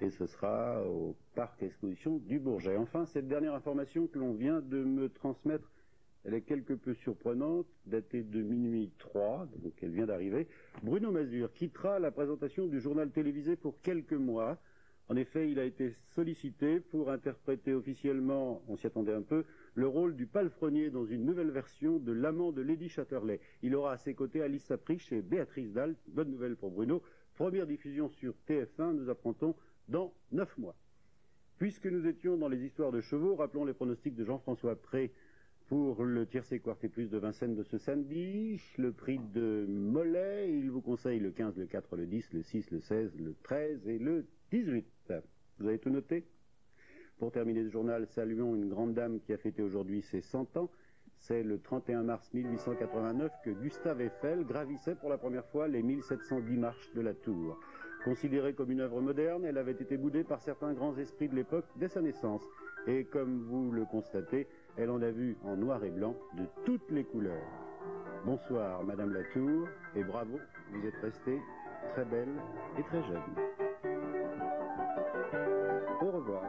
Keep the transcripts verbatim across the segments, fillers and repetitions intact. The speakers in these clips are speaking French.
et ce sera au parc exposition du Bourget. Enfin, cette dernière information que l'on vient de me transmettre, elle est quelque peu surprenante, datée de minuit trois, donc elle vient d'arriver. Bruno Mazur quittera la présentation du journal télévisé pour quelques mois. En effet, il a été sollicité pour interpréter officiellement, on s'y attendait un peu, le rôle du palefrenier dans une nouvelle version de L'amant de Lady Chatterley. Il aura à ses côtés Alice Saprich et Béatrice Dalle. Bonne nouvelle pour Bruno. Première diffusion sur T F un, nous apprend-on, dans neuf mois. Puisque nous étions dans les histoires de chevaux, rappelons les pronostics de Jean-François Pré pour le tiercé Quarté Plus de Vincennes de ce samedi. Le prix de Mollet, il vous conseille le quinze, le quatre, le dix, le six, le seize, le treize et le dix-huit. Vous avez tout noté? Pour terminer ce journal, saluons une grande dame qui a fêté aujourd'hui ses cent ans. C'est le trente et un mars mille huit cent quatre-vingt-neuf que Gustave Eiffel gravissait pour la première fois les mille sept cent dix marches de la Tour. Considérée comme une œuvre moderne, elle avait été boudée par certains grands esprits de l'époque dès sa naissance. Et comme vous le constatez, elle en a vu en noir et blanc de toutes les couleurs. Bonsoir Madame Latour, et bravo, vous êtes restée très belle et très jeune. Au revoir.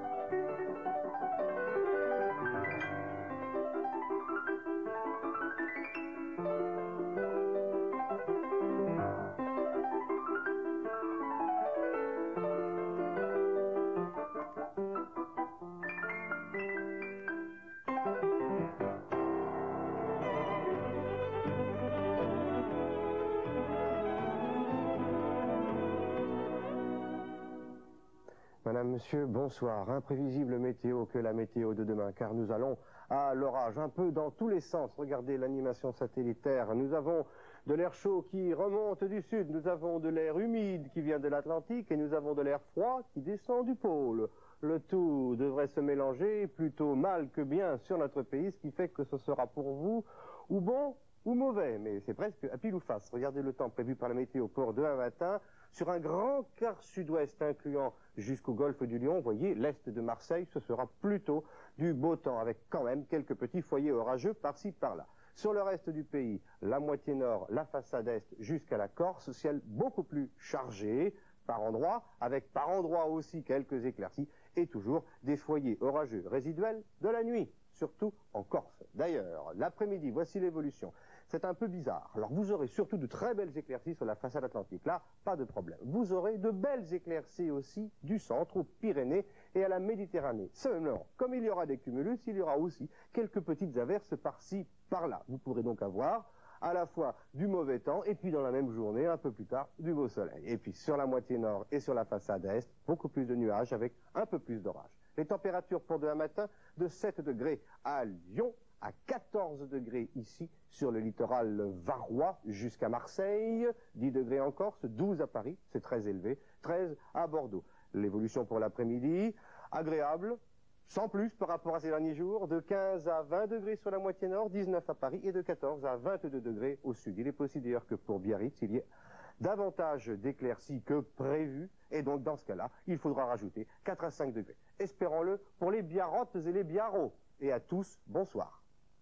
Madame, Monsieur, bonsoir. Imprévisible météo que la météo de demain, car nous allons à l'orage, un peu dans tous les sens. Regardez l'animation satellitaire. Nous avons de l'air chaud qui remonte du sud, nous avons de l'air humide qui vient de l'Atlantique et nous avons de l'air froid qui descend du pôle. Le tout devrait se mélanger plutôt mal que bien sur notre pays, ce qui fait que ce sera pour vous ou bon ou mauvais, mais c'est presque à pile ou face. Regardez le temps prévu par la météo pour demain matin. Sur un grand quart sud-ouest incluant jusqu'au golfe du Lion, vous voyez, l'est de Marseille, ce sera plutôt du beau temps, avec quand même quelques petits foyers orageux par-ci par-là. Sur le reste du pays, la moitié nord, la façade est jusqu'à la Corse, ciel beaucoup plus chargé par endroits, avec par endroits aussi quelques éclaircies, et toujours des foyers orageux résiduels de la nuit, surtout en Corse. D'ailleurs, l'après-midi, voici l'évolution. C'est un peu bizarre. Alors vous aurez surtout de très belles éclaircies sur la façade atlantique. Là, pas de problème. Vous aurez de belles éclaircies aussi du centre, aux Pyrénées et à la Méditerranée. Seulement, comme il y aura des cumulus, il y aura aussi quelques petites averses par-ci, par-là. Vous pourrez donc avoir à la fois du mauvais temps et puis dans la même journée, un peu plus tard, du beau soleil. Et puis sur la moitié nord et sur la façade est, beaucoup plus de nuages avec un peu plus d'orage. Les températures pour demain matin, de sept degrés à Lyon, à quatorze degrés ici sur le littoral varois jusqu'à Marseille, dix degrés en Corse, douze à Paris, c'est très élevé, treize à Bordeaux. L'évolution pour l'après-midi, agréable, sans plus par rapport à ces derniers jours, de quinze à vingt degrés sur la moitié nord, dix-neuf à Paris et de quatorze à vingt-deux degrés au sud. Il est possible d'ailleurs que pour Biarritz, il y ait davantage d'éclaircies que prévu, et donc dans ce cas-là, il faudra rajouter quatre à cinq degrés. Espérons-le pour les Biarrottes et les Biarros. Et à tous, bonsoir.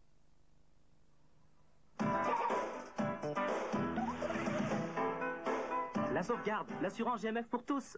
La sauvegarde, l'assurance G M F pour tous.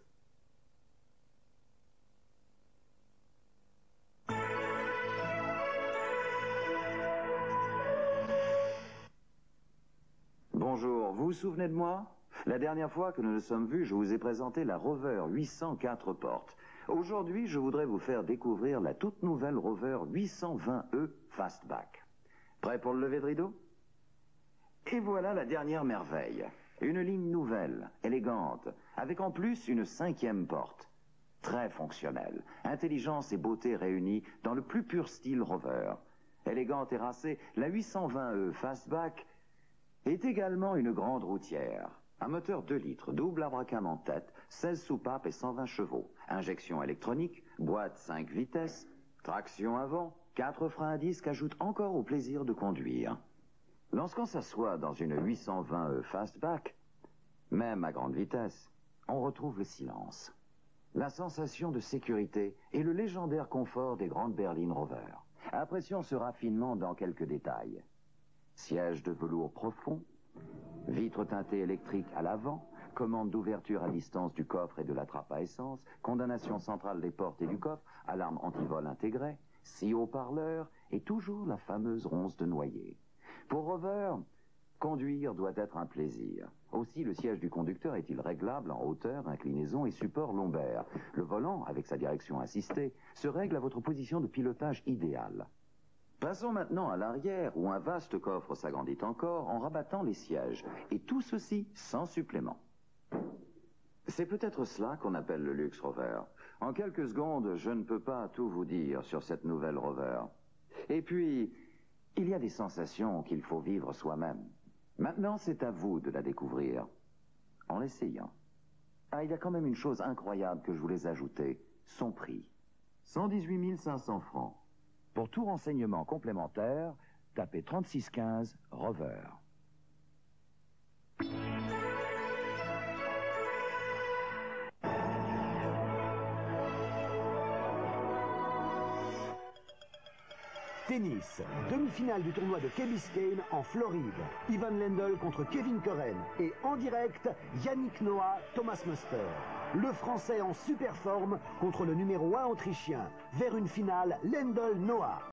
Bonjour, vous vous souvenez de moi? La dernière fois que nous nous sommes vus, je vous ai présenté la Rover huit cent quatre portes. Aujourd'hui, je voudrais vous faire découvrir la toute nouvelle Rover huit cent vingt E Fastback. Prêt pour le lever de rideau? Et voilà la dernière merveille. Une ligne nouvelle, élégante, avec en plus une cinquième porte. Très fonctionnelle, intelligence et beauté réunies dans le plus pur style Rover. Élégante et racée, la huit cent vingt E Fastback est également une grande routière. Un moteur deux litres, double abracam en tête, seize soupapes et cent vingt chevaux. Injection électronique, boîte cinq vitesses, traction avant, quatre freins à disque ajoutent encore au plaisir de conduire. Lorsqu'on s'assoit dans une huit cent vingt E Fastback, même à grande vitesse, on retrouve le silence, la sensation de sécurité et le légendaire confort des grandes berlines Rover. Apprécions ce raffinement dans quelques détails. Siège de velours profond, vitres teintées électriques à l'avant, commande d'ouverture à distance du coffre et de la trappe à essence, condamnation centrale des portes et du coffre, alarme antivol intégrée, six haut-parleurs et toujours la fameuse ronce de noyer. Pour Rover, conduire doit être un plaisir. Aussi, le siège du conducteur est-il réglable en hauteur, inclinaison et support lombaire. Le volant, avec sa direction assistée, se règle à votre position de pilotage idéale. Passons maintenant à l'arrière, où un vaste coffre s'agrandit encore en rabattant les sièges, et tout ceci sans supplément. C'est peut-être cela qu'on appelle le luxe Rover. En quelques secondes, je ne peux pas tout vous dire sur cette nouvelle Rover. Et puis, il y a des sensations qu'il faut vivre soi-même. Maintenant, c'est à vous de la découvrir, en l'essayant. Ah, il y a quand même une chose incroyable que je voulais ajouter, son prix. cent dix-huit mille cinq cents francs. Pour tout renseignement complémentaire, tapez trente-six quinze Rover. Tennis, demi-finale du tournoi de Key Biscayne en Floride. Ivan Lendl contre Kevin Curren. Et en direct, Yannick Noah, Thomas Muster. Le Français en super forme contre le numéro un autrichien. Vers une finale, Lendl-Noah.